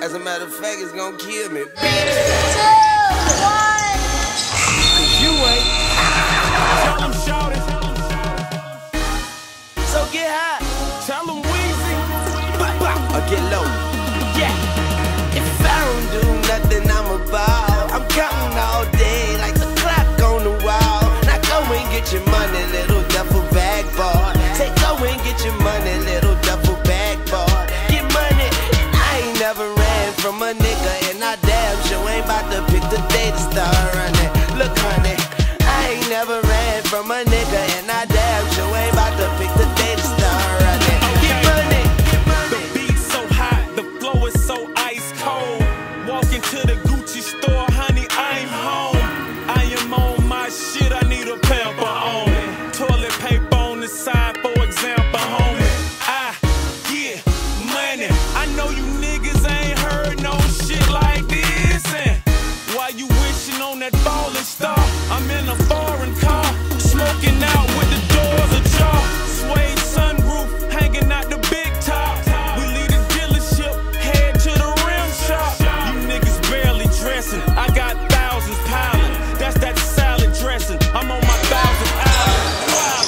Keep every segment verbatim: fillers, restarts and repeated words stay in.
As a matter of fact, it's gonna kill me. Two, one. Cause you ain't. Tell them shout it. So get high. Tell them Weezy. Bop, bop, or get low. Yeah. If I don't do nothing, I'm a ball. I'm counting all day like the clock on the wall. Now go and get your money, little duffel bag boy. Say go and get your money, little duffel bag boy. Get money. I ain't never ran from a nigga, and I damn sure ain't about to pick the day to start running. Look, honey, I ain't never ran from a nigga, and I damn sure ain't about to pick the day to start running. Get money. The beat's so hot, the flow is so ice cold. Walk into the Gucci store, honey, I'm home. I am on my shit, I need a pamper on. Toilet paper on the side, for example, homie. I get money. I know you niggas ain't heard no shit like this. And while you wishing on that falling star, I'm in a foreign car, smoking out with the doors ajar. Suede sunroof, hanging out the big top. We leave the dealership, head to the rim shop. You niggas barely dressing, I got thousands piling. That's that salad dressing, I'm on my thousand island. Wow,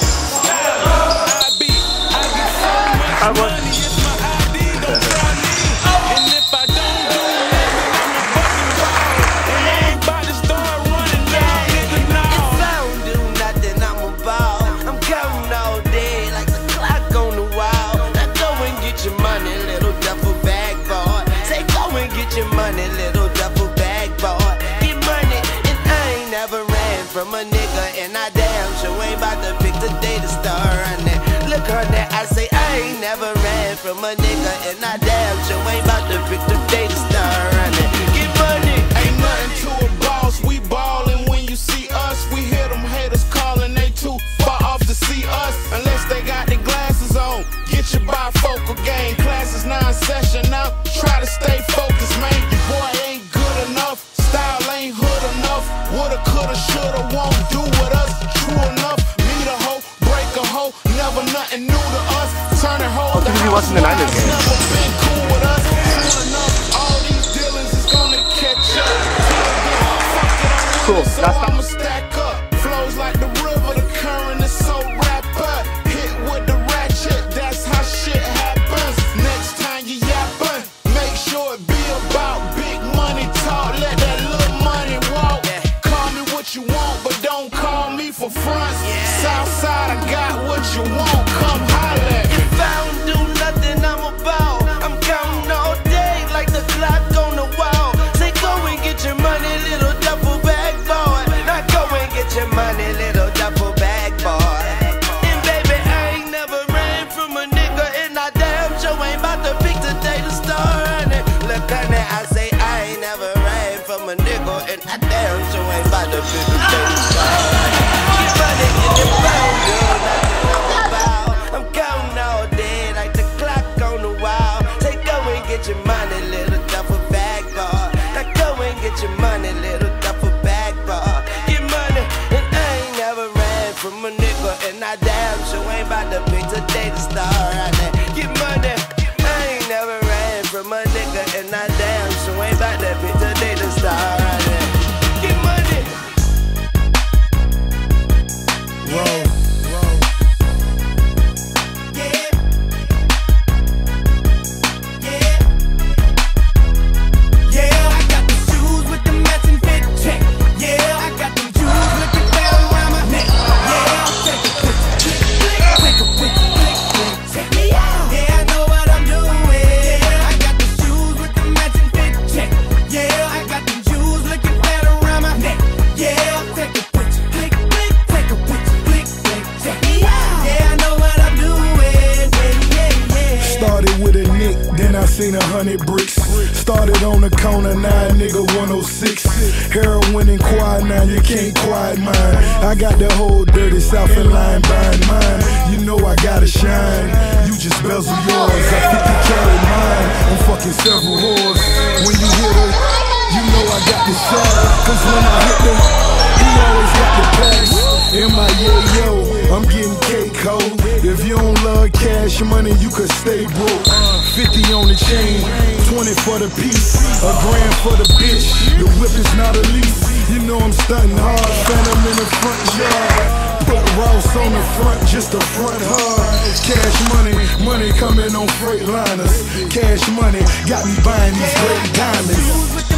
I be, I get so much money, it's my I D, don't try me. And if I don't do nothing, I'm a fucking ball. And I ain't about to start running down, nigga, If now. I don't do nothing, I'm a ball. I'm counting all day like the clock on the wall. Now go and get your money, little duffel bag boy. Say go and get your money, little duffel bag boy. Get money, and I ain't never ran from a nigga, and I damn sure ain't about to pick the day to start running. Look, honey, I say I ain't never ran from a nigga, and I damn sure ain't about to pick the day to start running. Get money, Ain't nothing to a boss, we ballin' when you see us. We hear them haters calling, they too far off to see us. Unless they got their glasses on, get your bifocal game. Classes nine session up, try to stay focused, man. Your boy ain't good enough, style ain't hood enough. Woulda, coulda, shoulda, won't do with us. True enough, meet a hoe, break a hoe, never nothing new to us. Turn a hoe to be watching the Niners game. never been cool with us. True enough, all these dealings is gonna catch up. Cool. So That's I'ma stack up. Flows like the river, the current is so rapid. Hit with the ratchet, that's how shit happens. Next time you yappin', make sure it be about big money talk. Let that little money walk. Call me what you want, but don't call me for fronts. Southside, I got what you want, come holler. if I don't do nothing, I'm a ball. I'm counting all day like the clock on the wall. Say go and get your money, little duffel bag boy. Now go and get your money, little duffel bag boy. And baby, I ain't never ran from a nigga, and I damn sure ain't about to pick the day to start running. Look, honey, I say I ain't never ran from a nigga, and I damn sure ain't about to pick the day to start running. Get money, and if I don't do nothing, I'm a ball. I'm counting all day like the clock on the wall. Say go and get your money, little duffel bag boy. Now go and get your money, little duffel bag boy. Get money, and I ain't never ran from a nigga, and I damn sure ain't about to pick the day to start running. Get money, I ain't never ran from a nigga, and I damn sure ain't about to pick the day to start running. Get money. Whoa. Seen a hundred bricks. Started on the corner, now nigga one oh six. Heroin and quiet, now you can't quiet mine. I got the whole dirty South and line buying mine. You know I gotta shine. You just bezel yours. I fifty carry mine. I'm fucking several whores. When you hit her, you know I got the shot. Cause when I hit them, he always got the pass. M I A yo, I'm getting cake cold. If you don't love cash money, you could stay broke. Fifty on the chain, twenty for the piece, a grand for the bitch. The whip is not a lease. You know I'm stunting hard, phantom in the front yard. Put Ross on the front, just the front hard. Cash money, money coming on freight liners. Cash money got me buying these great diamonds.